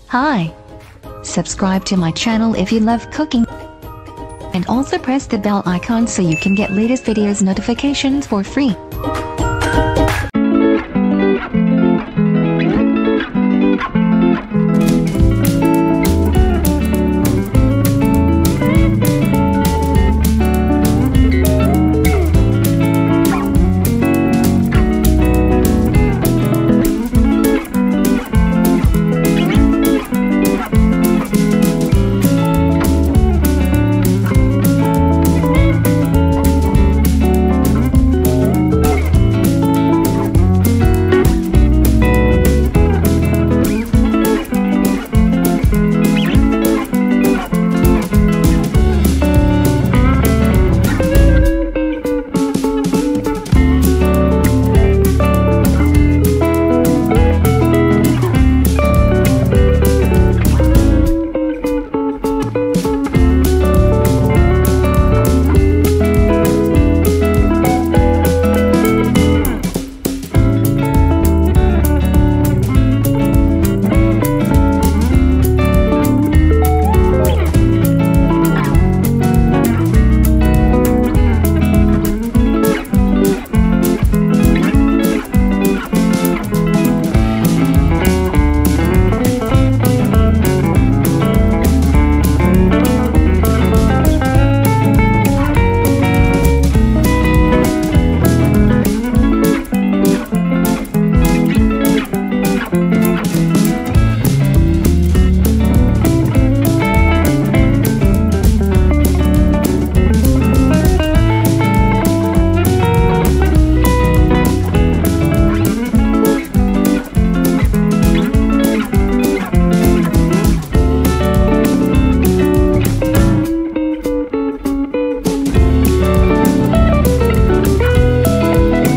Hi! Subscribe to my channel if you love cooking. And also press the bell icon so you can get latest videos notifications for free.